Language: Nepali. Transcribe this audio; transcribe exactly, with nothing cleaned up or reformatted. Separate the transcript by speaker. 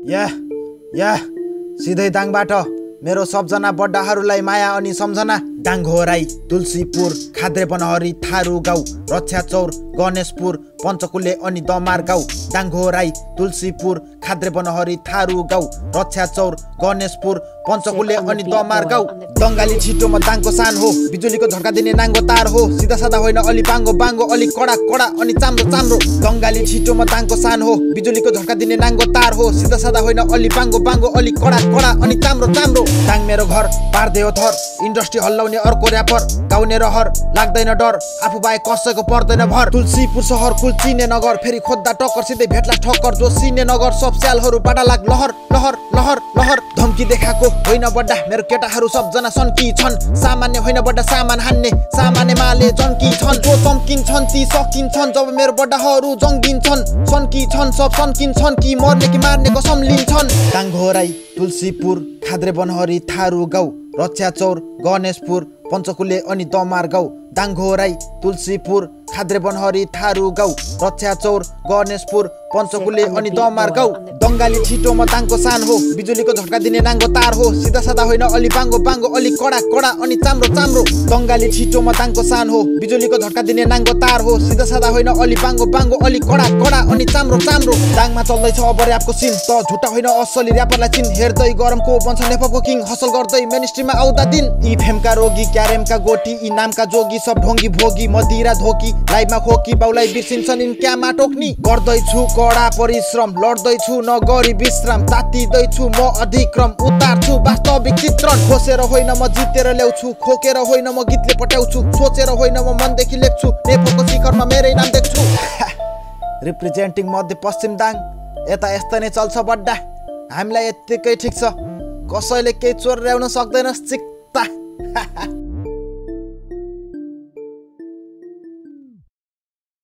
Speaker 1: या या सिधै दाङबाट मेरो सबजना बड्डाहरूलाई माया अनि सम्झना। दाङ हो राई, तुलसीपुर, खाद्रे बनहरी, थारू गाउँ, रक्षाचौर, गणेशपुर, पञ्चकुले अनि दमार गाउँ। दाङ हो राई, तुलसीपुर, खाद्रे बनहरी, थारू गाउँ, रक्षाचौर, गणेशपुर, पञ्चकुले अनि दमार गाउँ। दङ्गाली छिटोमा दाङको सान हो, बिजुलीको झट्का दिने नाङ्गो तार हो। सिधा साधा होइन अलि बाङ्गो बाङ्गो, अलि कडा कडा अनि चाम्रो चाम्रो। दङ्गाली छिटोमा दाङको सान हो, बिजुलीको झट्का दिने नाङ्गो तार हो। सिधा साधा होइन अलि बाङ्गो बाङ्गो, अलि कडा कडा अनि चाम्रो चाम्रो। दाङ मेरो घर पार्दै हो थर, इन्डस्ट्री हल्लाउने अर्को ऱ्यापर, गाउने रहर लाग्दैन डर, आफू बाहेक कसैको पर्दैन भर। तुलसीपुर सहर कुल चिने नगर, फेरि खोज्दा टक्कर सिधै भेट्ला ठक्कर। जो सिने नगर सब स्यालहरूबाट लाग लहर लहर लहर लहर। धम्की देखाएको होइन बड्डा, मेरो केटाहरू सबजना सन्की छन्। सामान्य होइन बड्डा, सामान हान्ने सामान्य माले जन्की छन्। जो चम्किन्छन् ती सकिन्छन्, जब मेरो बड्डाहरू जङ्गिन्छन्। सन्की छन् सब सन्किन्छन्, कि मर्ने कि मार्ने कसम लिन्छन्। दाङ हो राई, तुलसीपुर, खाद्रे बनहरी, थारू गाउँ, रक्षाचौर, गणेशपुर, पञ्चकुले अनि दमार गाउँ। दाङ हो राई, तुलसीपुर, खाद्रे बनहरी, थारू गाउँ, रक्षाचौर, गणेशपुर, पञ्चकुले अनि दमार गाउँ। दङ्गाली छिटोमा दाङको सान हो, बिजुलीको झट्का दिने नाङ्गो तार हो। सिधा साधा होइन अलि बाङ्गो बाङ्गो, अलि कडा कडा अनि चाम्रो चाम्रो। दङ्गाली छिटोमा दाङको सान हो, बिजुलीको झट्का दिने नाङ्गो तार हो। सिधा साधा होइन अलि बाङ्गो बाङ्गो, अलि कडा कडा अनि चाम्रो चाम्रो। दाङमा चल्दैछ अब ऱ्यापको सिन, त झुटा होइन असली ऱ्यापरलाई चिन। हेर्दै गरमको बन्छ नेपको किङ, हसल गर्दै मेनस्ट्रिममा आउँदा दिन। यी फेमका रोगी, क्यारेमका गोटी, यी नामका जोगी, सब ढोङ्गी भोगी, मदिरा धोकी, लाइभमा खोकी, बाउलाई बिर्सिन्छन् इन्क्यामा टोक्नी। गर्दैछु कडा परिश्रम, लड्दैछु नगरी विश्राम, तातिदैछु म अधिक्रम, उतार्छु वास्तविक चित्रण। खोसेर होइन म जितेर ल्याउँछु, खोकेर होइन म गीतले पट्याउँछु, सोचेर होइन म मनदेखि लेख्छु, नेपोको शिखरमा मेरै नाम देख्छु। रिप्रेजेन्टिङ मध्यपश्चिम दाङ, यता यस्तै नै चल्छ बड्डा, हामीलाई यत्तिकै ठिक छ, कसैले केही चोर्याउन सक्दैन चिक्ता।